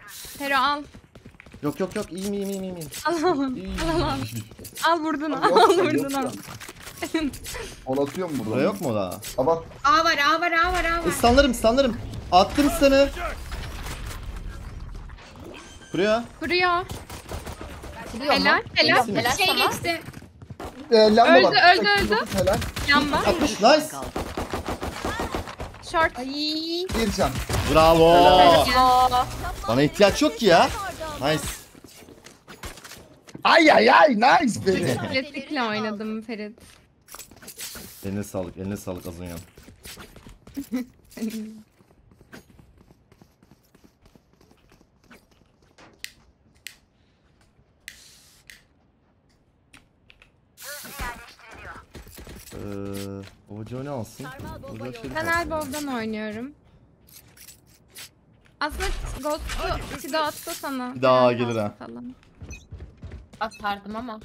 Fero al. Yok yok yok, iyiyim. Al. Al vurdun Abi al yok, vurdun yok al. ya. Onu atıyorum burada. Burada yok mu daha? Ama A var. Stunlarım. Attım stun'ı. Kuruyor. Vuruyor. Biliyor mu? Helal. Helal Şey sana. geçti. lamba Öldü, var. öldü. Helal. Lamba. 60, nice. Short. Ay. Bir can. Bravo. Aa, Bana ihtiyaç yok ki ya. Nice. Ay nice beni. Klasikle oynadım Ferit. Eline sağlık Azunyan. Ojo ne alsın? Ojo şey Ben Elbow'dan oynuyorum. Aslında Ghost'u Tido atsa sana. Bir daha Falan gelir ha. falan. atardım ama.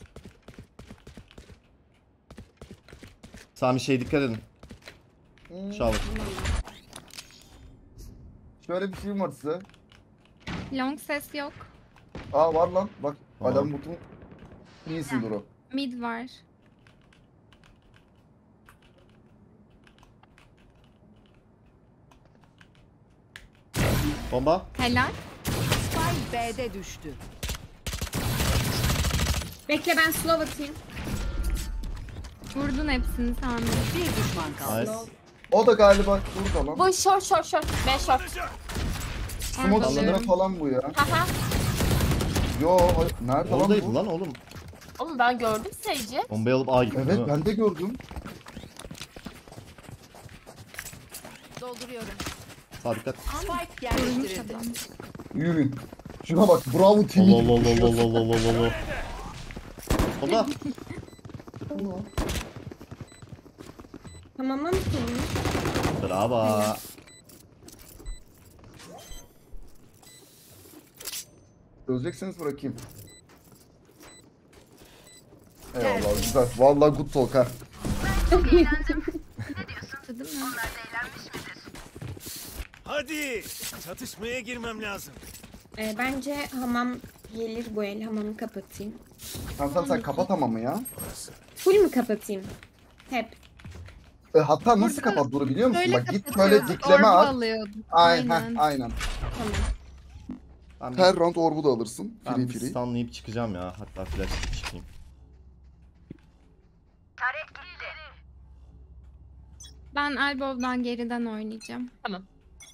Sami şey dikkat edin. Shower. Şöyle bir şeyim var size. Long ses yok. Aa var lan. Bak Tamam. adam butun. İyisin Duru. Mid var. Bomba. Helal. Spike B'de düştü. Bekle ben slow atayım. Vurdun hepsini Sami. Bir düşman kaldı. Nice. O da galiba Duru lan. Bu short. B short. Smoke sınırı falan bu ya. Haha. Yo nerede lan Oradaydı bu? lan oğlum. Oğlum ben gördüm Sage'i. Bombayı alıp A gitti değil Evet mi? ben de gördüm. Dolduruyorum. Sağ dikkat. Spike yerleştirildi. Yürüyün. Şuna bak bravo team'i. Allah. Bomba. Tamamlamış mıyım? Bravo. Çözecekseniz bırakayım. Eyvallah güzel. Vallahi good talk ha. Değil mi? Hadi çatışmaya girmem lazım. Bence hamam gelir bu el. Hamamı kapatayım. Tamam sen kapat ama mı ya? Full mü kapatayım? Hep. Hatta nasıl kapat Duru biliyor musun? Böyle Bak git kapatıyorduk, böyle dikleme orbu at. alıyorduk. Aynen. Tamam. Ben Her round orbu da alırsın. ben Free bir free. stunlayıp çıkacağım ya. Hatta flash çıkayım. Ben Elbow'dan geriden oynayacağım. Tamam.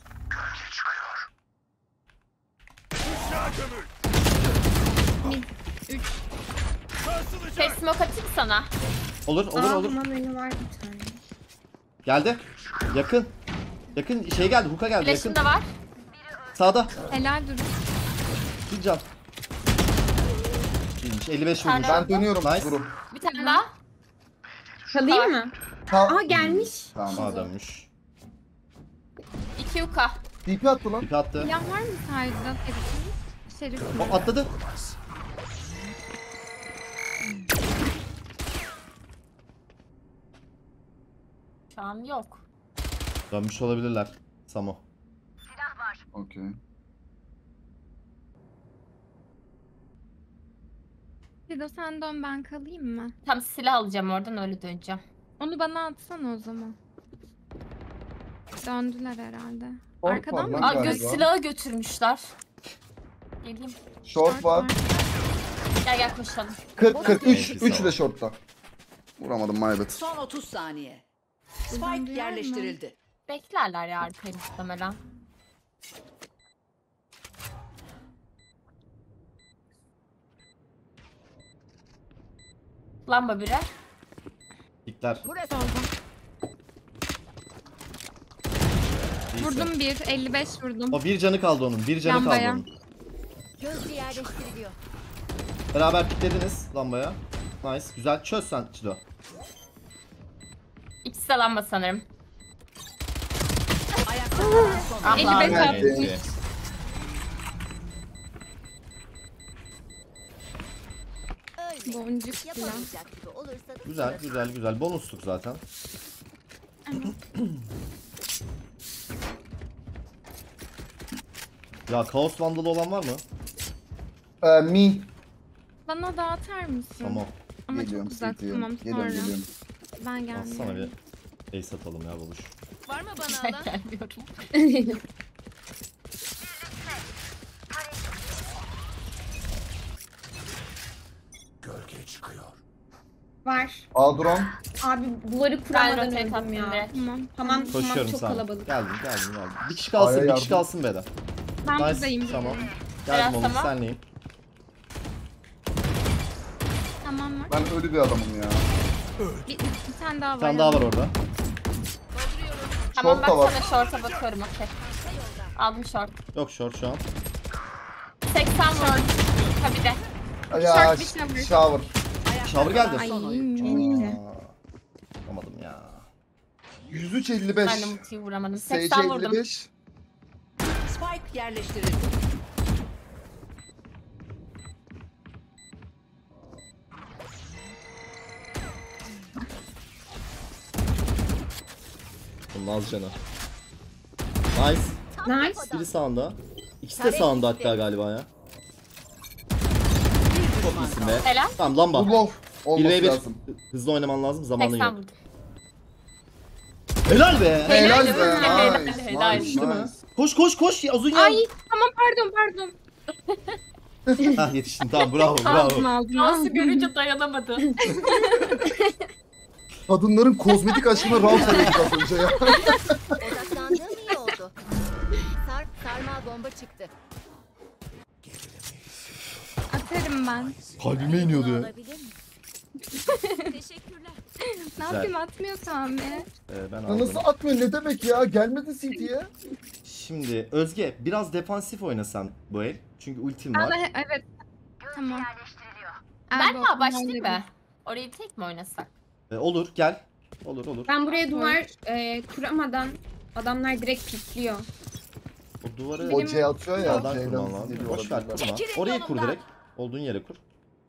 Aşağı gömül. Mid 3. Sarsılacak. Face smoke atayım sana. Olur. Hamam önü var bir tane. Geldi. Yakın. Şey geldi. Hook'a geldi. Flash'ım Yakın. da var. Sağda. Helal durun. Bir can. 55 vurmuş. Ben dönüyorum Nice. Duru. Bir tane daha. Kalayım mı? Aa gelmiş. Tamam. Sağa dönmüş. 2 yuka. TP attı lan. İpi attı. Silah var mı sahilde Ferit'in? Şerif mi? O atladı. Şu an yok. Dönmüş olabilirler. Samo. Okey. Fido sen dön ben kalayım mı? Tam silah alacağım oradan öyle döneceğim. Onu bana atsana o zaman. Döndüler herhalde. Short Arkadan var mı? lan Aa galiba. silahı götürmüşler. Geleyim. Short var. Gel koşalım. 43. Neyse, 3 sağ ol. de shortta. Vuramadım my bad. Son 30 saniye. Buradan Spike duyar mı? yerleştirildi. Beklerler ya arkayı muhtemelen. Lamba bire. Dikler. Burası. Vurdum 1. 55 vurdum. O bir canı kaldı onun. Bir canı Lambaya. kaldı onun. Gözcü yerleştiriliyor. Beraber piklediniz lambaya. Nice. Güzel. Çöz sen Çido. İkisi de lamba sanırım. Ayakta kalan son. Ah 55 lan. atmış. Boncuk silah. Güzel. Bonusluk zaten. Ya Kaos Vandalı olan var mı? Mi. Bana dağıtar mısın? Tamam. Ama Geliyorum çok uzak. CT'ye. Tamam sonra. Geliyorum. Ben gelmiyorum. Atsana bir ace atalım ya babuş. Var mı bana Ben alan? gelmiyorum. Var. A drone. Abi duvarı Ben kuramadan rotate öldüm attım ya. direkt. Tamam. Tamam Koşuyorum çok sana. kalabalık. Geldim. Bir kişi kalsın, Aya bir kişi yardım. kalsın B'de. Ben Nice, buradayım. tamam. Biraz Geldim oğlum, tamam. senleyim. Tamam var. Ben ölü bir adamım ya. Bir tane daha var. Bir tane daha var orada. Tamam Short da var. baksana short'a bakıyorum okey. Aldım short. Yok short şu an. 80 short. Tabii de. Ya Short bir shower. shower. Shower geldi. Ay Aa, minicik. Yapamadım ya. 103.55. Ben de multiyi vuramadım. 80 vurdum. SC55. Spike yerleştirildi. Bunun az canı. Nice. Nice. Biri sağında. İkisi de sağında hatta galiba ya. Çok iyisin be. Helal. Tamam lamba. Ulov. Olması 1v1. lazım. Hızlı oynaman lazım, zamanın 80 yok. vurdum. Helal be. Helal be. Helal, Nice. helal. Nice. İşte mi? Nice. Koş Azun ya. Ay tamam pardon. Hah yetiştin tamam bravo. Aldım. Nasıl görünce dayanamadı. Kadınların kozmetik aşkına round verildi az önce ya. Odaklandığım iyi oldu. Sarmal bomba çıktı. Atarım ben. Kalbime iniyordu ya. Alabilir miyim? Teşekkürler. Ne yapayım atmıyorsam be. Ben Ya aldım. nasıl atmıyor ne demek ya? Gelmedi CT'ye. Şimdi Özge biraz defansif oynasan bu el. Çünkü ultim Bana var. evet. Tamam. Ben Elbow, daha başlayayım elbow. mı? Orayı tek mi oynasak? Olur gel. Olur. Ben buraya duvar kuramadan adamlar direkt pikliyor. O duvarı O C atıyor ya. Sağdan C'den kurman lazım. geliyor Boş ver olabilirler. kurma. Çekilin Orayı kur yolumdan. direkt. Olduğun yere kur.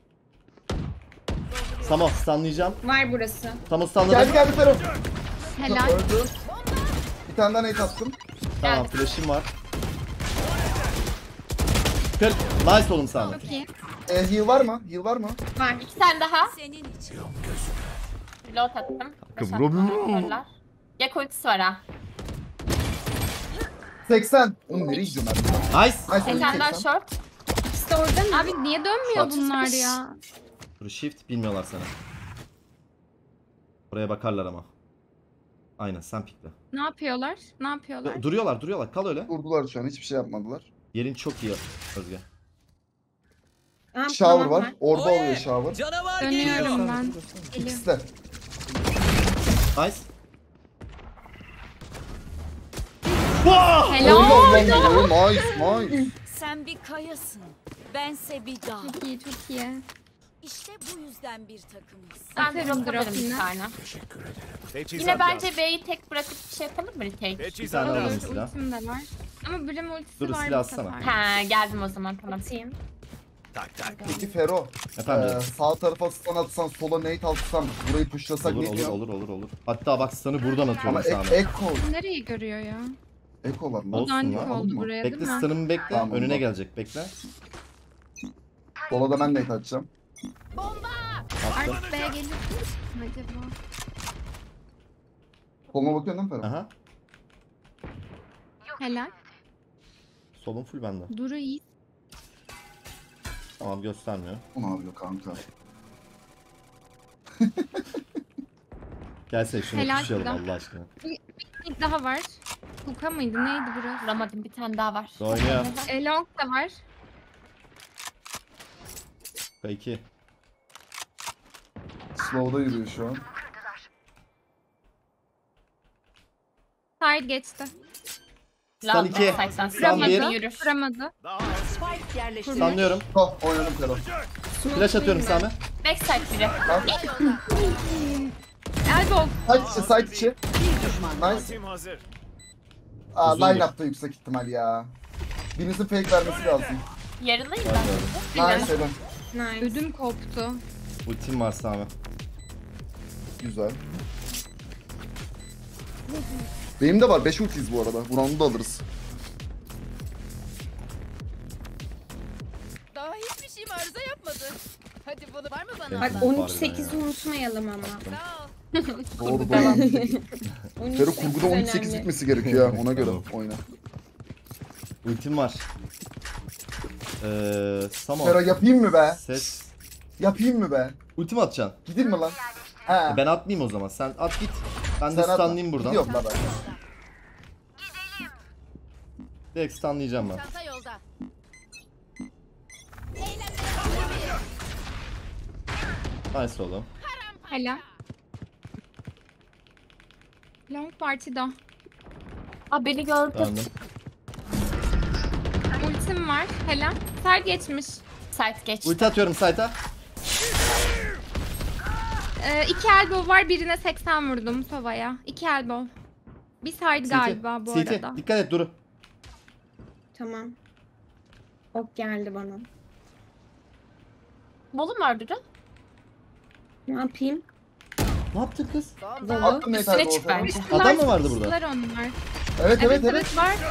Tamam stunlayacağım. Var burası. Tamam stunladım. Geldi Fero. Helal. Öldü. Bir tane daha nade attım. Tamam flash'im var. Kır. Nice oğlum sana. Çok iyi. Heal var mı? Heal var mı? Var. İki tane daha. Senin için. Reload attım. Kıvırım. Yak ultisi var ha. 80. Oğlum nereye gidiyorsun abi? Nice. Nice. Bir tane daha 80. short. İkisi de orada mı? Abi niye dönmüyor Short. bunlar ya? Dur shift bilmiyorlar sana. Buraya bakarlar ama. Aynen sen pikle. Ne yapıyorlar? Ne yapıyorlar? Duruyorlar kal öyle. Durdular şu an hiçbir şey yapmadılar. Yerin çok iyi Özge. Tamam, Shower tamam, var. Orada oluyor shower. Canavar Dönüyorum ben. İkisi de. Nice. Helal. Nice. Sen bir kayasın. Bense bir dağ. Çok iyi çok iyi. İşte bu yüzden bir takımız. Ben de Atarım drop alırım drop bir yine. tane. Teçhizat Yine bence lazım. B'yi tek bırakıp bir şey yapalım mı retake? Bir Teçhizat tane Olur alalım silah. ultim de var. Ama Brim ultisi Dur, var silah bu atsana. sefer. Ha geldim o zaman tamam. Atayım. Tak tak. Peki Fero. Efendim canım. Sağ tarafa stun atsan, sola nade atsan, burayı pushlasak ne diyor? Olur. Hatta bak stun'ı buradan Ama atıyorum sana. Echo. Nereyi görüyor ya? Ekolar mı? Olsun Odancık ya, oldu anladın mı? buraya Bekle değil mi? stun'ımı bekle. Tamam, Önüne oldu. gelecek bekle. Sola da ben nade atacağım. Attım. Artık B'ye gelir mi acaba? Soluma bakıyorsun değil mi Fero? Aha. Helal. Solun full bende. Duru iyi. Tamam göstermiyor. Bu ne yapıyor kanka? Gelsene şunu Helal tuşlayalım silah. Allah aşkına. Bir daha var. Kuka mıydı? Neydi burası? Vuramadım bir tane daha var. Oynuyor. Long da var. P2. Slow'da yürüyor şu an. Side geçti. Stun 2. Stun 1. yürür. Vuramadı. Daha az. Spike yerleştirildi. Stunlıyorum. Oh oynadım Fero. Flash atıyorum Sami. Backside biri. Elbow. Side içi. Bir düşman. Nice. Ultim hazır. Line Uzundur. up'ta yüksek ihtimal ya. Birinizin fake vermesi lazım. Yarılayım ben. Nice Eren. Nice. Ödüm koptu. Ultim var Sami. Güzel. Benim de var 5 ultiyiz bu arada. Bu round'u da alırız. Daha hiçbir şeyim arıza yapmadı. Hadi bunu var mı bana? Bak Harbiden 13-8 ya. unutmayalım ama. Sağ ol. Doğru Devam. doğru. 13-8 Fero kurguda 13-8 önemli. gitmesi gerekiyor ya. Ona göre Tamam. oyna. Ultim var. Samo. Fero yapayım mı be? Ses. Yapayım mı be? Ultim atacaksın. Gideyim mi lan? He. Ben atmayayım o zaman. Sen at git. Ben de Sen atma. stunlayayım buradan. Gidiyorum lan ben. Direkt stunlayacağım ben. Çanta yolda. Nice oğlum. Helal. Long partida. Aa beni gördü. Döndüm. Ultim var. Helal. Ser geçmiş. Site geç. Ulti atıyorum site'a. 2 elbow var. Birine 80 vurdum Sova'ya. 2 elbow. Bir side galiba bu CT. arada. Dikkat et Duru. Tamam. Ok geldi bana. Bolum var Duru. Ne yapayım? Ne yaptın kız? Dolu. Attım ne Üstüne tarafa çık o Fero. bence. Adam mı vardı burada? Kuşlar onlar. Evet evet evet. Evet var.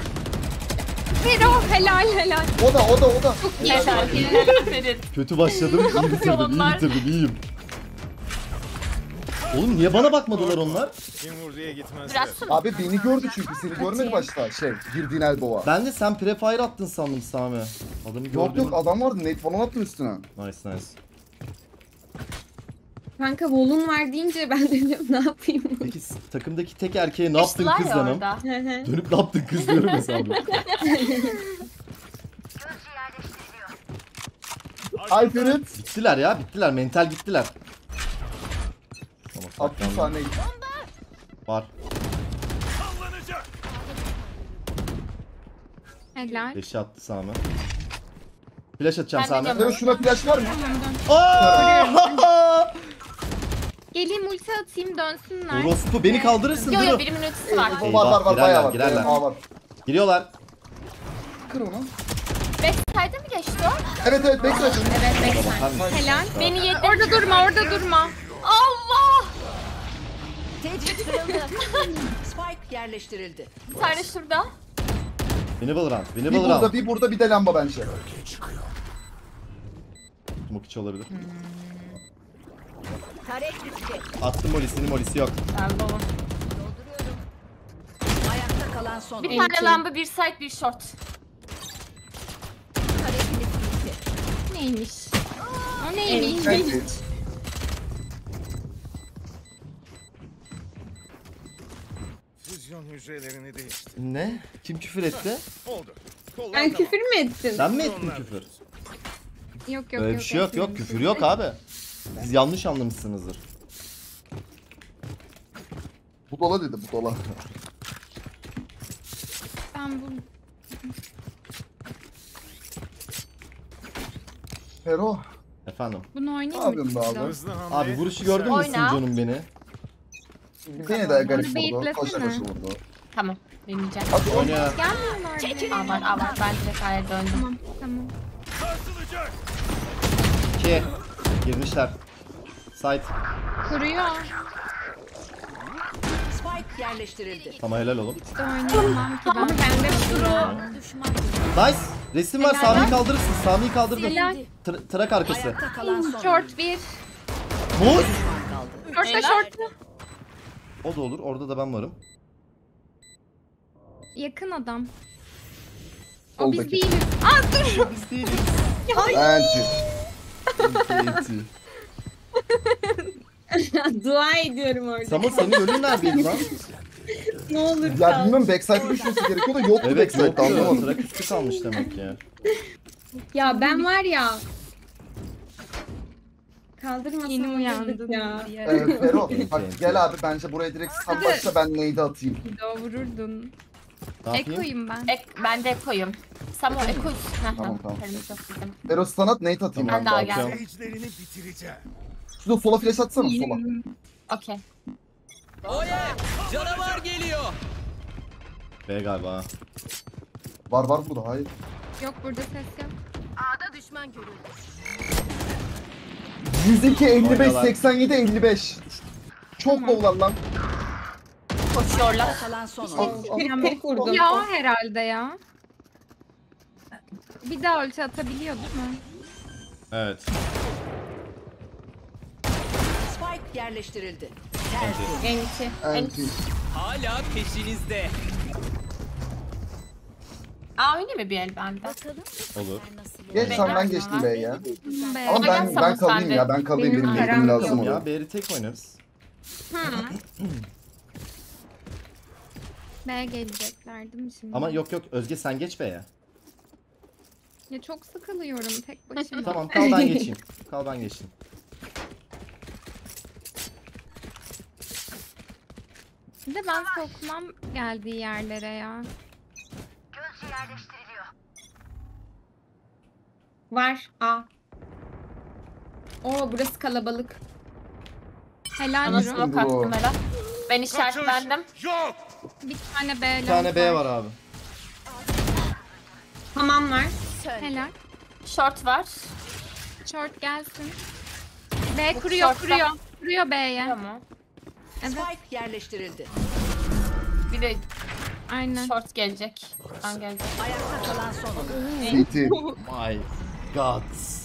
Fero helal. O da. Yeter. Yeter. Kötü başladım. İyi bitirdim. Onlar. İyiyim. Oğlum niye bana bakmadılar onlar? Kim vurduya gitmezler. Bıraksın. Abi beni gördü çünkü seni görmedi başta girdiğin elbow'a. Ben de sen prefire attın sandım Sami. Adamı Yok gördüm. yok adam vardı Nate falan attı üstüne. Nice. Kanka volun var deyince ben dedim ne yapayım? Peki takımdaki tek erkeğe ne yaptın Geçtiler kız ya canım? orada. Dönüp ne yaptın kız diyorum hesabı. Ay Ferit. Bittiler ya bittiler. Mental gittiler. Tamam, 60 saklandım. saniye. Var. Sallanacak. Helal. 5'i attı Sami. Flash atacağım Ben de Sami. gömdüm. Fero şuna flash var mı? Aaaa! Geleyim ulti atayım dönsünler. Orospu beni kaldırırsın Yo Duru. birimin ultisi var. Var bayağı var. girerler. Aa, var. Giriyorlar. Kır onu. Backside'e mi geçti o? Evet backside. Evet backside. Bakar mısın? Helal. Beni yedi. Orada durma. Allah! Tecrit kırıldı. Spike yerleştirildi. Bir tane şurada. Beni Valorant. Bir burada bir burada bir de lamba bence. Smoke içi olabilir. Tarek düştü. Attım molisi yok. Ben baba. Ayakta kalan son. Bir Bir tane lamba, bir side, bir short. Neymiş? O neymiş? Bence. Füzyon hücrelerini değiştir. Ne? Kim küfür etti? Oldu. Kollar Ben küfür mü ettin? Sen mi ettin küfür? Yok Öyle bir şey yok küfür yok abi. Siz yanlış anlamışsınızdır. Bu dola dedi bu dola. Ben bu Fero. Efendim. bunu Ne oynayayım yapıyorsun mı? be abi? Hızlı hamle. Abi vuruşu gördün mü Oyna. canım beni? Seni de garip Onu vurdu. beklesene. Koşa koşa vurdu. Tamam. Deneyeceğim. Hadi oyna. Oyna. Gelmiyorlar. Aman ben direkt aya döndüm. Tamam. Sarsılacak. 2. Girmişler. Side. Kuruyor. Spike yerleştirildi. Tamam helal oğlum. İşte oynayamam ki ben. Düşman Nice. Resim var. Sami'yi kaldırırsın. Sami'yi kaldırdım. Helal. Trak arkası. ayakta kalan son. Short bir. Muz. Short'ta Helal. short'ta. O da olur. Orada da ben varım. Yakın adam. O biz Soldaki. değiliz. Aa dur. Biz değiliz. Bence. Enti. Dua ediyorum orada. Samo senin ölün neredeydi lan? Ne olur Ya kal. bilmiyorum backside'e düşmesi gerekiyor da yoktu Evet backside'de yoktu. anlamadım. Trak üstü kalmış demek ki. Ya ben var ya. Kaldırmasam Yeni olurduk uyandım. ya. Fero bak gel abi bence buraya direkt sen başla ben nade'i atayım. Bir de o vururdun. Ne yapayım? Ekoyum ben. Ben de ekoyum. Samo eko. Tamam, tamam. Paramız yok bizim. Fero sanat nade atayım Ben ben daha de. geldim. Seyircilerini bitireceğim. Şurada sola flash atsana sola. Okey. B galiba. ha. Var burada hayır. Yok burada ses yok. A'da düşman görüldü. 102 55 Oynuyorlar. 87 55. Çok low'lar lan. Koşuyorlar. Kalan son. Al, al. Tek vurdum. Ya herhalde ya. Bir daha ulti atabiliyor değil mi? Evet. Spike yerleştirildi. Enti. Anti. Hala peşinizde. Aa öyle mi bir el bende? Olur. Geç sen ben geçtim B'ye ya. Be. Ama ben Oynarsanız kalayım sen ya. de. Ben kalayım. Benim Benim param yardım lazım yok. ona. Ya B'yi tek oynarız. B gelecekler değil mi şimdi? Ama yok Özge sen geç B'ye. Ya çok sıkılıyorum tek başıma. Tamam kal ben geçeyim. Kal ben geçeyim. Bir de ben sokmam geldiği yerlere ya. Var. A. Oo burası kalabalık. Helal Ana Duru. smoke attım hele. Ben Kaçış işaretlendim. yok. Bir tane B Bir tane B var abi. Hamam var. Helal. Short var. Short gelsin. B kuruyor short'ta. kuruyor. Kuruyor B'ye. Tamam. Evet Spike yerleştirildi. Bir de aynen. short gelecek. Ben gelecek. Ayakta kalan son oyuncu. CT. My God.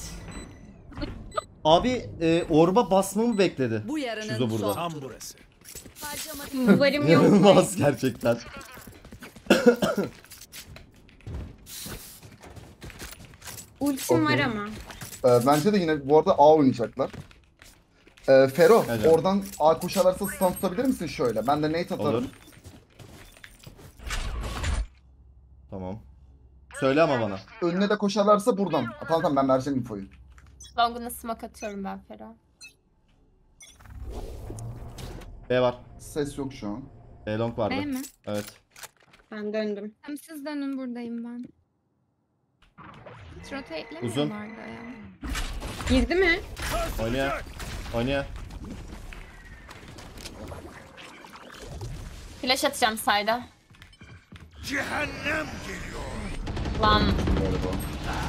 Abi orba basmamı bekledi. Bu Şuzo yarının burada. son Tam turu. burası. Duvarım yok. İnanılmaz gerçekten. Ultim var Okey. ama. Bence de yine bu arada A oynayacaklar. Fero Evet. oradan A koşarlarsa stun tutabilir misin şöyle? Ben de nate atarım. Olur. Tamam. Söyle ama bana. Önüne de koşarlarsa buradan. Tamam ben vereceğim infoyu. Long'una smoke atıyorum ben Fero. B var. Ses yok şu an. B long vardı. B mi? Evet. Ben döndüm. Hem siz dönün buradayım ben. Hiç rotate'lemiyorlar da ya. Girdi mi? Oynaya. Oynaya. Flash atacağım side'a. Cehennem geliyor. Lan. Galiba.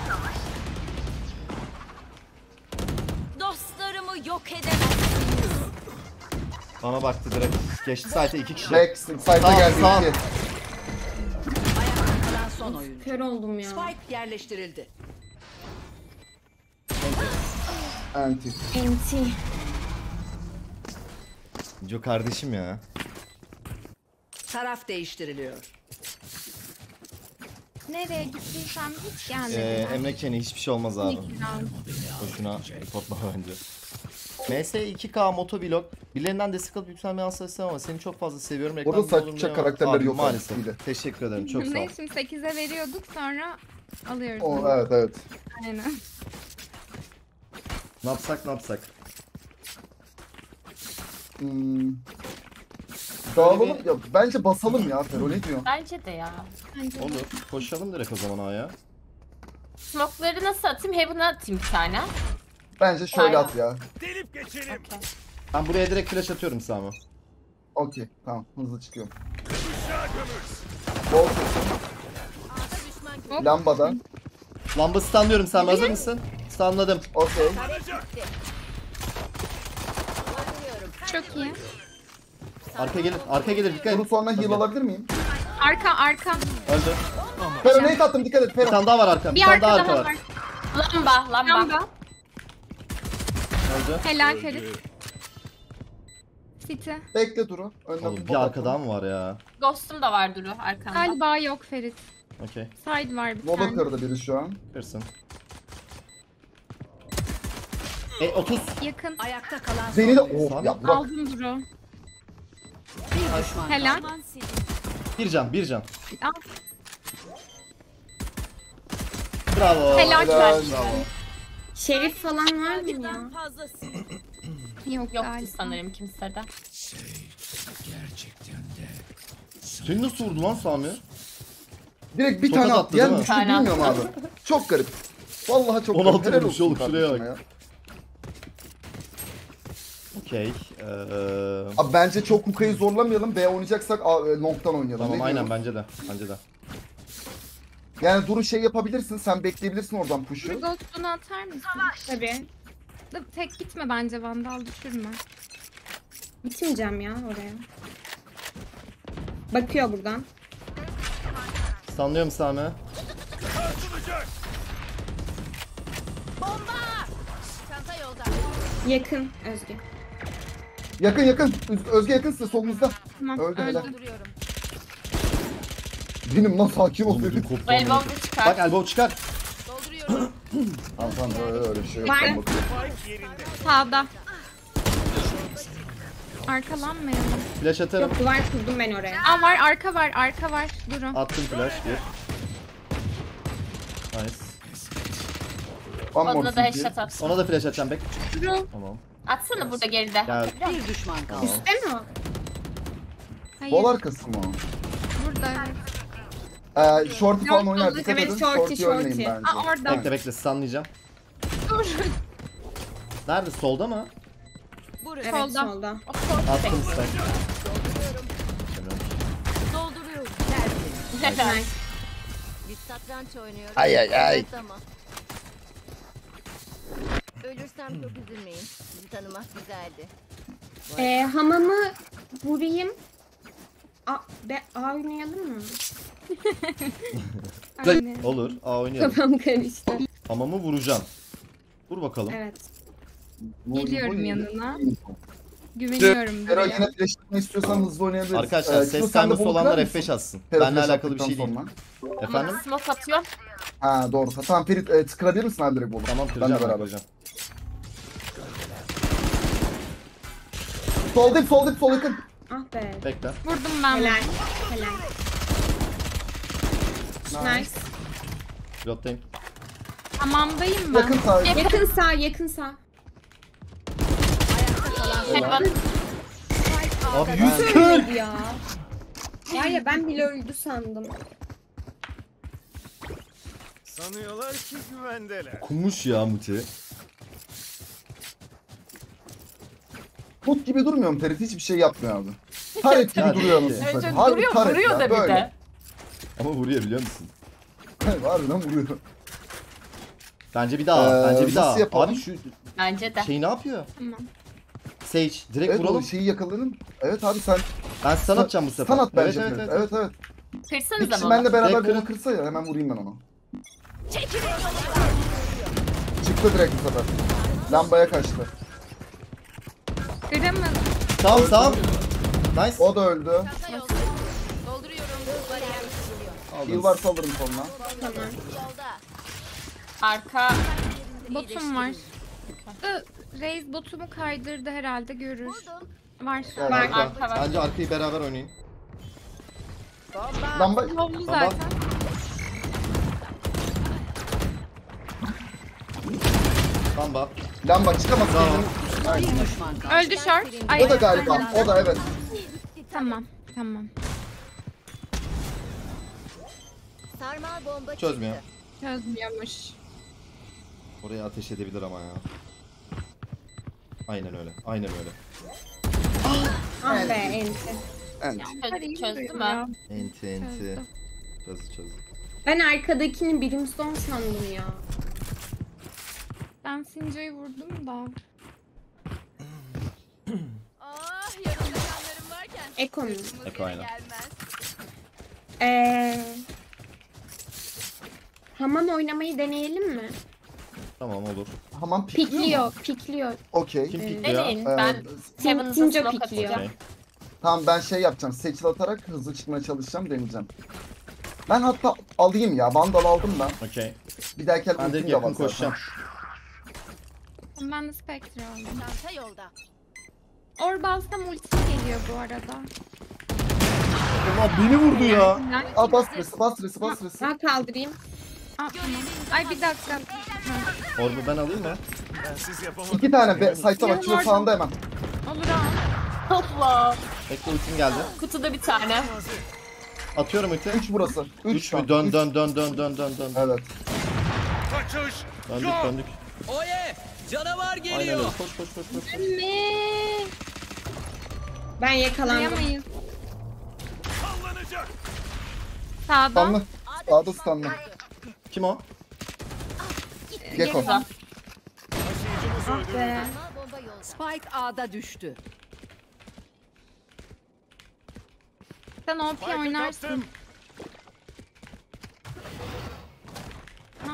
Dostlarımı yok edemezsiniz. Bana baktı direkt. Geçti site'e 2 kişi. Rex side'a Sağ, geldi. sağ. iki. Ayakta kalan son oyuncu. Kör oldum ya. Spike yerleştirildi. Anti. Enti. Jo kardeşim ya. Taraf değiştiriliyor. Nereye gittiysem hiç gelmedi. Emre Kenny hiçbir şey olmaz abi. İkram. Boşuna reportlama bence. MS 2K motovlog. Birilerinden destek alıp yükselmeyi asla istemem ama seni çok fazla seviyorum. Orada Reklam saçma olunca- karakterleri Abi, yok maalesef. aslında. Teşekkür ederim. Çok sağ ol. Ne şimdi 8'e veriyorduk sonra alıyoruz. O, evet. Aynen. Ne yapsak ne yapsak. Hmm. Dağılalım ya. Bence basalım ya Fero ne diyor? Bence de ya. Bence de. Olur. Koşalım direkt o zaman A'ya. Smoke'ları nasıl atayım? Heaven'a atayım bir tane. Bence şöyle Aynen. at ya. Delip geçelim. Okey. Ben buraya direkt flash atıyorum Sami. Okey tamam hızlı çıkıyorum. Kuşağı gömür. Bol Hop. lambada. Lamba stunlıyorum Sami. Hazır mısın? Stunladım. Okey. Çok iyi. Arka gelir. Dikkat Bunu et. sonra heal alabilir miyim? Arka. Öldü. Fero nate attım dikkat et Bir Fero. tane daha var arka. Bir Bir tane arka daha daha arka var. var. Lamba. Lamba. Öldü. Helal Ferit. City. Bekle Duru. Önden Oğlum bir arka daha mı var ya? Ghost'um da var Duru arkamda. Galiba yok Ferit. Okey. Side var bir Vola tane. kırdı biri şu an. Kırsın. 30. Ayakta Yakın. kalan son Beni de... oyuncu. Oh ya Burak. Aldım Duru. Bir düşman Helal. kaldı. Bir can. Al. Bravo. Helal. Helal. Şerif falan var mı ya? Yok Yoktu galiba. sanırım kimsede. Seni nasıl vurdu lan Sami? Direkt bir Tokat tane attı, attı. Diğer değil mi? düştü Tane bilmiyorum abi. Çok garip. Vallahi çok 16 garip. Helal vurmuş olsun oğlum, şuraya kardeşime bak. ya. Okey. Abi bence çok Huka'yı zorlamayalım. B oynayacaksak long'dan oynayalım. Tamam Ne aynen diyorsun? bence de. Yani Duru şey yapabilirsin. Sen bekleyebilirsin oradan Bir push'u. ghost'unu atar mısın? Tabii. Da tek gitme bence Vandal düşürme. Gitmeyeceğim ya oraya. Bakıyor buradan. Sanlıyorum Sami. Uçuşacak. Çanta yolda. Yakın Özgü. Yakın. Özge yakın size solunuzda. Tamam Öldü helal. öldü. Duruyorum. Benim nasıl hakim Oğlum ol ödüm dedim. koptu. Elbow amına da koyayım. çıkar. Bak elbow çıkar. Dolduruyorum. Tamam öyle bir şey yok. Var. Ben bakıyorum. Spike yerinde. Sağda. Arkalanmayalım. Flash atarım. Yok duvar kurdum ben oraya. Aa var arka var. Durun. Attım flash. Bir. Nice. One more Ona da CT. headshot at. Ona da flash atacağım bek. Durun. Tamam. Atsana burada geride. Gel. Bir düşman kaldı. Üstte mi o? Hayır. Bol arkası mı o? Burada evet. Shorty falan Yok, oynar. evet, Dikkat edin. shorty, Shorty oynayın shorty. bence. Aa orada. Bekle stunlayacağım. Dur. Nerede? Solda mı? Evet Solda. solda. Attım stack. Dolduruyorum. Helal. Bir satranç oynuyorum. Ay. Evet ama. Ölürsem çok üzülmeyin. Sizi tanımak güzeldi. Hamamı vurayım. A oynayalım mı? Aynen. Olur. Aa oynayalım. Kafam karıştı. Hamamı vuracağım. Vur bakalım. Evet. Geliyorum yanına. Güveniyorum Pero buraya. yine flash atmayı istiyorsan hızlı oynayabiliriz. Arkadaşlar Kilo ses sen de timer'ı bolu olanlar kırar mısın? F5 atsın. Pero Benle flash alakalı bir attıktan şey değil. sonra. Efendim? Smoke atıyor. Ha doğru. Tamam Ferit kırabilir misin abi direkt bolu? Tamam Ben kıracağım de ben beraber. kıracağım. Sol yakın. Ah be. Bekle. Vurdum ben. Helal. Helal. Nice. Pilottayım. Hamamdayım ben. Yakın sağ. Yakın sağ, yakın sağ. Heaven. Abi 100 kır. Öldü ya. Var ya ben bile öldü sandım. Sanıyorlar ki güvendeler. Okumuş ya Muti. Put gibi durmuyor mu Ferit? Hiçbir şey yapmıyor abi. Taret gibi Ya, duruyor evet, musun? Evet, sen? çok Harbi duruyor, taret vuruyor ya, da bir böyle. de. Ama vuruyor biliyor musun? Harbiden vuruyor. Bence bir daha. Bence bir nasıl daha. yapalım? Abi şu Bence de. şey ne yapıyor? Tamam. Sage direkt Evet vuralım. o şeyi yakaladın. Evet abi sen Ben stun atacağım bu sefer. stun at bence. Evet, Evet evet, evet. Bir Kırsanıza kişi bana. benimle beraber Direkt bunu kırın. kırsa ya hemen vurayım ben onu. Çıktı direkt bu sefer. Lambaya kaçtı. Kıramadım. Tamam. Nice. O da öldü. Çanta yolda. Dolduruyorum. Bariyer geliyor. Heal varsa alırım sonuna. Tamam. Yolda. Arka. Botum var. Reis botumu kaydırdı herhalde görür. Var. Gel, Var. arka. Arka var. Bence arkayı beraber oynayın. Lamba Lovlu zaten. Lamba. lamba çıkamaz. Tamam. Bir düşman kaldı. Öldü short. Ay, O da galiba. O da evet. Tamam. Sarmal bomba Çözmüyor. Çözmüyormuş. Oraya ateş edebilir ama ya. Aynen öyle. Ah be enti. Evet. Çözdü mü? Enti. Çözdü. Çözdü. Ben arkadakini Brimstone sandım ya. Ben Sinco'yu vurdum da. Ah yanımda canlarım varken. Eko'nun. Eko aynen. Gelmez. Hamam oynamayı deneyelim mi? Tamam olur. Hamam pikliyor mu? Pikliyor. Okey. Kim Ee, pikliyor? Deneyin. Ben Heaven'ıza Tinjo smoke pikliyor. atacağım. Okey. Tamam ben şey yapacağım. Seçil atarak hızlı çıkmaya çalışacağım. Deneyeceğim. Ben hatta alayım ya. Vandal aldım ben. Okey. Bir dahaki el Ben direkt ultim de var yakın zaten. koşacağım. Ben de Spectre aldım. Çanta yolda. Orbaz'da multi geliyor bu arada. Ulan beni vurdu ya. Aa bas resi. Daha kaldırayım. Aa, tamam. Ay bir dakika. Orbu ben alayım mı? Bensiz yapamadım. 2 tane site'a bak. Şurada Pardon. sağında hemen. Olur al. Topla. Bekle ultim geldi. Kutuda bir tane. Atıyorum ulti. 3 burası. 3 şu an. mü? Dön. Üç. Evet. Kaçış. Döndük. Oye! Canavar Aynen geliyor. öyle. Koş. Ne? Ben yakalandım. Dayamayız. Sallanacak. Sağda. Stunlı. Sağda stunlı. Kim o? Gekko. Güzel. Taşıyıcımız Ah öldürüldü. be. Sarmal bomba yolda. Spike A'da düştü. Sen OP Spike'ı oynarsın. kaptım.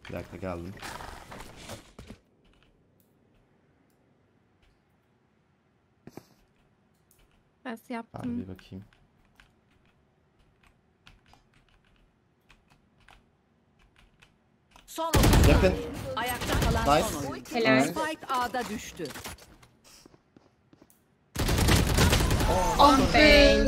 Bir dakika geldim. Bas Ben yaptım. bir bakayım. Son Yakın. ayakta kalan Nice. son oyuncu. Helal. Nice. Spike A'da düştü. Oh be.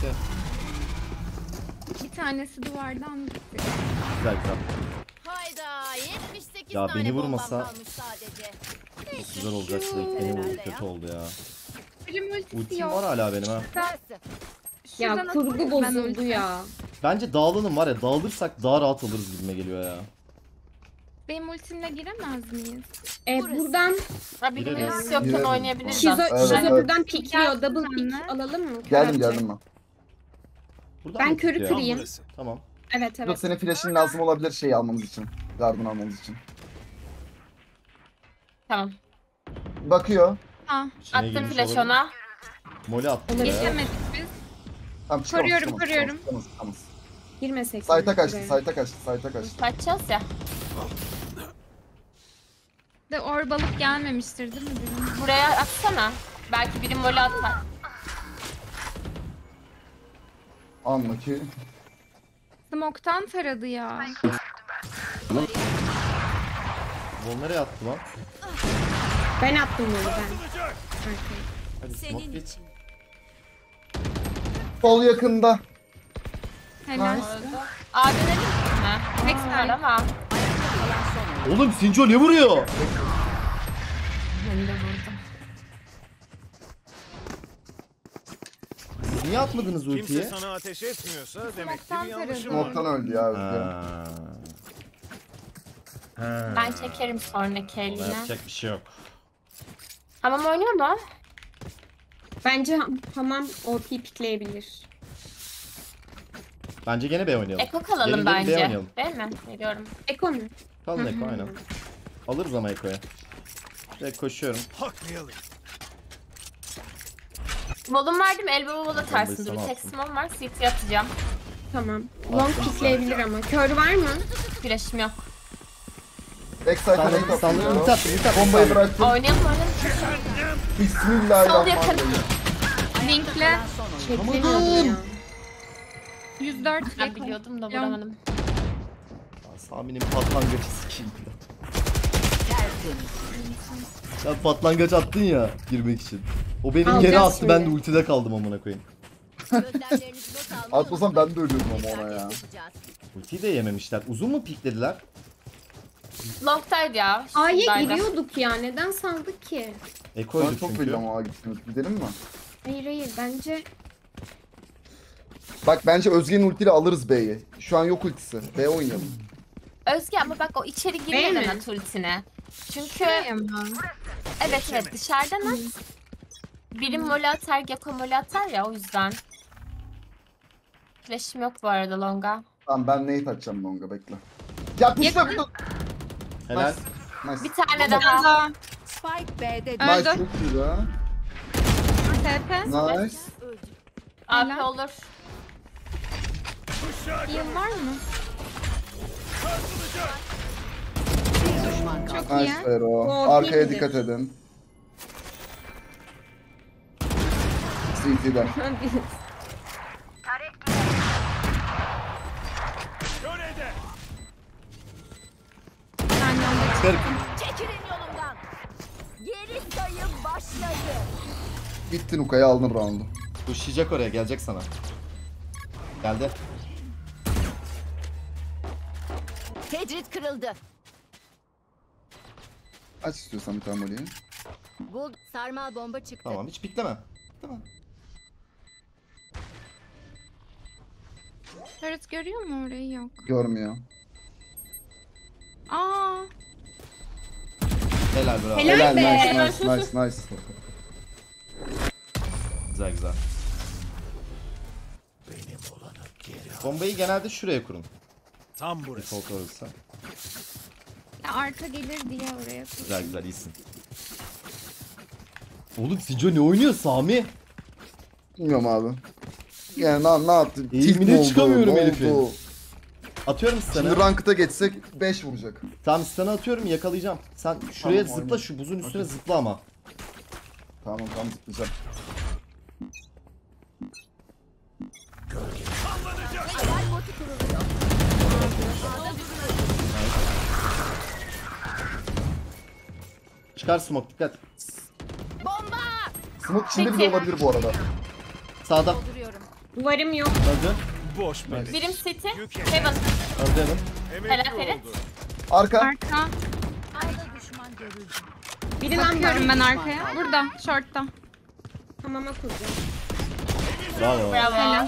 Bir tanesi duvardan gitti. Güzel güzel. Hayda 78 Ya tane beni bombam vurmasa- kalmış sadece. Çok güzel olacak direkt. Beni vurdu. Kötü oldu ya. Birim ultisi Ultim yok. var hala benim ha. Ya Şuradan kurgu atarım ben bozuldu ulti. ya. Bence dağılalım var ya. Dağılırsak daha rahat alırız gibime geliyor ya. Benim ultimle giremez miyiz? Buradan Ha, birinin Gireriz. ultisi yokken Gireriz. oynayabiliriz Şizo, aslında. Evet, Şizo evet. buradan pikliyor. Gelsin Double senle. pick alalım mı? Geldim Kıraç'ı. geldim ben. Buradan Ben mı körü tutuyor? kırayım. Burası. Tamam. Evet Yok evet. senin flash'in lazım olabilir şeyi almamız için. Garden almamız için. Tamam. Bakıyor. Ha, İçine Attım girmiş flash olabilir. ona. Moli attı ya. geçemedik biz. Tamam çıkamaz. Koruyorum, çıkamaz, koruyorum. çıkamaz, çıkamaz. Girmesek. Sayta mi kaçtı, buraya? sayta kaçtı, sayta kaçtı. Kaçacağız ya. De orbalık gelmemiştir değil mi birim? Buraya atsana. Belki biri mole atar. Anla ki. Smoke'tan taradı ya. Vol nereye attı lan? Ben attım bunu ben. Hadi smoke git. Sol yakında. Helal. Abi ne mi? Next Var time. ama. Oğlum Sinco ne vuruyor? Ben de vurdum. Niye atmadınız Kimse ultiyi? sana ateş etmiyorsa demek ki Smoke'tan bir yanlışım taradı. var. Smoke'tan öldü ya Özgür. Ha. Ha. Ben çekerim sonraki Ona eline. yapacak bir şey yok. Hamam oynuyor mu? Bence hamam OP pikleyebilir. Bence gene B oynayalım. Eko kalalım Gelin, gelin, B bence. oynayalım. Değil mi? Veriyorum. Eko mu? Kalın Eko aynen. Alırız ama Eko'ya. Direkt koşuyorum. Haklayalım. Volum verdim. Elbow wall atarsın. Bombayı Dur bir sana tek attım. small var. CT atacağım. Tamam. Long pikleyebilir ama. Kör var mı? Flash'ım yok. Backside'a Sandım, nade sandım. atıyor. Ulti attım, ulti attım. Bombayı bıraktım. Oynayalım. Bismillahirrahmanirrahim. Linkle Çeklemiyordum ya. 104 Ben yakın. biliyordum da Yok. vuramadım. Ya Sami'nin patlangıcı sikeyim ya. Sen patlangaç attın ya girmek için. O benim Alacağız geri attı şimdi. ben de ultide kaldım amına koyayım. Gözlemlerinizi not almayı Atlasam ben de ölüyordum ama ona ya. yapacağız. Ultiyi de yememişler. Uzun mu piklediler? Long'taydı ya. A'ya Şuradaydı. giriyorduk ya. Neden saldık ki? Ben Eko'ydu çok çünkü. belli ama gittiniz. Gidelim mi? Hayır hayır bence Bak bence Özge'nin ultiyle alırız B'yi. Şu an yok ultisi. B oynayalım. Özge ama bak o içeri Değil girmeden mi? at ultine. Çünkü Şuraya mı? evet dışarıdan at. Birim mole atar, Gekko mole atar ya o yüzden. Flash'im yok bu arada Long'a. Tamam ben nade atacağım longa bekle. Ya pişme bu. Helal. Nice. Bir tane daha. Daha. Spike B'de Nice Öldü. çok iyi ha. TP. Nice. AP Helal. olur. Heal var mı? bir düşman kaldı. Çok iyi. Nice Fero. O Arkaya iyidir. dikkat edin. CT'den. Şöyle Ben yolda 40. Çekilin yolumdan. Geri sayım başladı. Gittin Uka'ya aldın round'u. Koşacak oraya gelecek sana. Geldi. Tecrit kırıldı. Aç istiyorsan bir tane molly'yi. Bul sarmal bomba çıktı. Tamam hiç pikleme. Tamam. Turret görüyor mu orayı? Yok. Görmüyor. Aa, Helal bravo. Helal. Helal be. nice. Güzel güzel. Bombayı genelde şuraya kurun. Tam burası. Default orası. ya arka gelir diye oraya koy. Güzel güzel iyisin. Oğlum Sinco ne oynuyor Sami? Bilmiyorum abi. Yani ne yaptın? Eğimine Tilt mi oldu? çıkamıyorum Ne herifin. oldu? Atıyorum Şimdi stun'ı. ranked'a geçsek 5 vuracak. Tamam stun'ı atıyorum yakalayacağım. Sen şuraya Tamam, zıpla oyna. şu buzun üstüne Okey. zıpla ama. Tamam zıplayacağım. Çıkar smoke dikkat. Smoke içinde bile Peki. olabilir bu arada. Sağda. Duvarım yok. Öldü. Boş be. Birim City. Yük Heaven. Öldü hemen. Helal Emekli Ferit. oldu. Arka. Arka. Biri lan Bakıyorum ben arkaya. Burada, short'ta. Hamama kuracağım. Bravo. Bravo. Helal.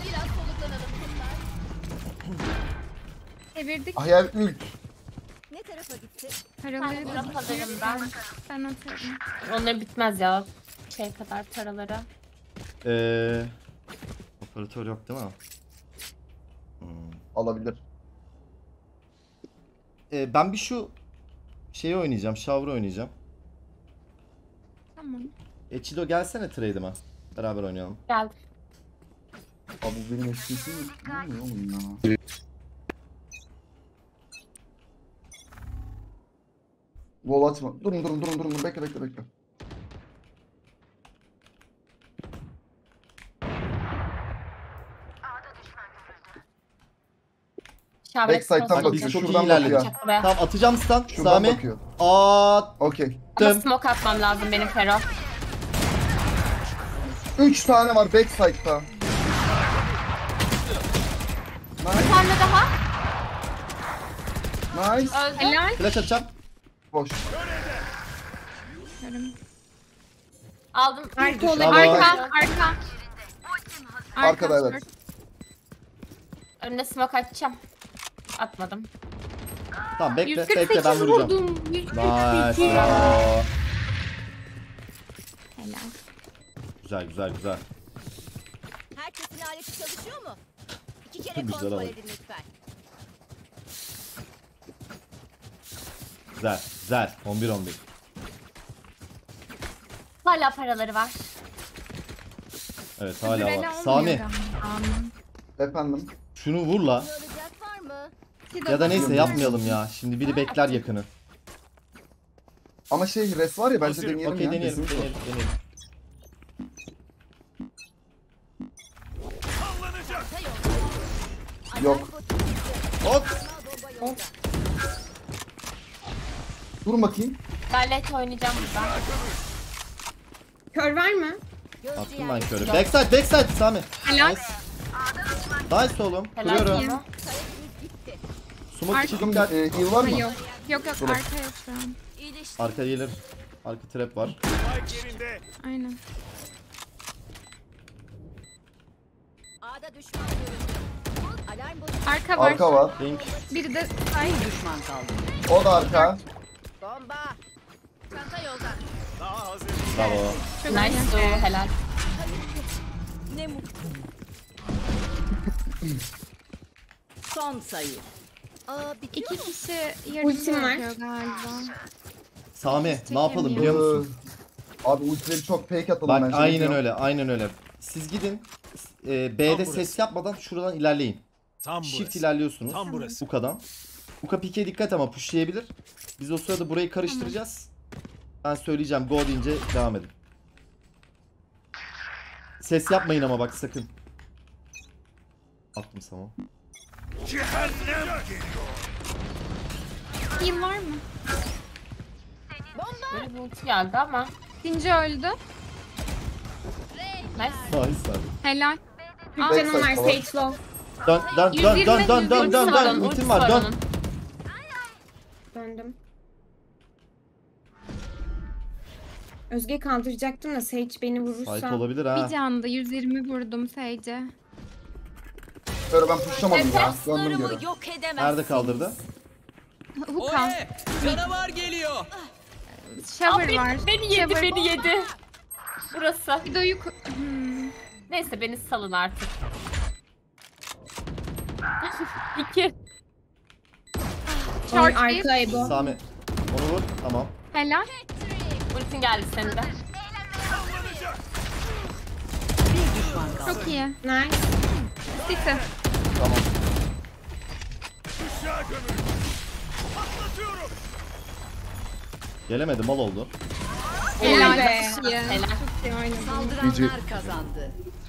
Çevirdik. Hayal ülk. Ne tarafa gitti? Paraları da Drop alırım ben. ben atarım. Onları bitmez ya. Şey kadar paraları. Operatör yok değil mi? Alabilir. Ben bir şu şeyi oynayacağım. Shower oynayacağım. Tamam. Echido gelsene trade'ime. Beraber oynayalım. Geldi. Abi bu benim eşliğim mi oğlum ya? Wall açma. Durun. Bekle. Şahmet Backside'tan cross bakıyor. Biz çok iyi Şuradan ilerledik. bakıyor. Buraya. Tamam atacağım stun. Şuradan Sami. bakıyor. Attım. Okey. Ama smoke atmam lazım benim Fero. 3 tane var backside'da. Bir tane daha. Nice. Öldü. Helal. Flash atacağım. Boş. Aldım. Arka Bravo. olabilir. Arka. Arkada evet. short. Önüne smoke atacağım. Atmadım. Tamam bekle 148 ben vuracağım. vurdum. Nice. Bravo. Helal. Güzel. Herkesin aleti çalışıyor mu? 2 kere Güzel kontrol ama. edin lütfen. Güzel. 11-11. Hala paraları var. Evet hala Öbürüne var. olmuyor Sami galiba. Efendim. şunu vur la. Alacak var mı? Ya da neyse yapmayalım ya. Şimdi biri bekler yakını. Ama şey res var ya bence Hazır. deneyelim Okey ya. deneyelim. Resimiz var. Sallanacak. Yok. Hop. Durun bakayım. Ben late oynayacağım buradan. Kör var mı? Attım ben körü. Backside Sami. Helal. Nice oğlum. Helal Kuruyorum. sana. Smoke içi Çıkın dikkat. heal var mı? Yok. Yok arka yok şu an. Arka gelir. Arka trap var. Spike yerinde. Aynen. A'da düşman görüldü. Alarm botu. Arka var. Arka var. Link. Biri de Bir düşman kaldı. O da arka. Bomba. Çanta yolda. Daha hazır. Bravo. çok Nice. iyi. Helal. Ne mutlu. Son sayı. Aa bitiyor İki mu? kişi yarım Ultim var. bırakıyor galiba. Sami ne yapalım biliyor musun? Abi ultileri çok fake atalım Bak bence. aynen öyle. Siz gidin. B'de Tam ses burası. yapmadan şuradan ilerleyin. Tam Shift burası. ilerliyorsunuz. Tam burası. Uka'dan. Uka pike dikkat ama pushlayabilir. Biz o sırada burayı karıştıracağız. Ben söyleyeceğim go deyince devam edin. Ses yapmayın ama bak sakın. Attım sana. Cehennem geliyor. Heal var mı? Böyle bir ulti geldi ama. Dinci öldü. Nice. Nice abi. Helal. Bir canım var Backside Sage low. Dön. Ultim var dön. onun. Döndüm. Özge kaldıracaktım da Sage beni vurursa. Sahip olabilir ha. Bir canda 120 vurdum Sage'e. Böyle ben pushlamadım ya. Döndüm geri. Yok edemezsin. Nerede kaldırdı? Hukan. Oye! Canavar geliyor. Shower Aa, var. beni yedi, Shower. beni yedi. Burası. Videoyu Neyse beni salın artık. 2. Short Oy, bir. arka Ebo. Sami. Onu vur. Tamam. Helal. Ultin geldi senin de. Bir düşman kaldı. Çok iyi. Nice. City. Tamam. Aşağı gömül. Patlatıyorum. Gelemedi, mal oldu. Helal be. be. Helal. Saldıranlar kazandı.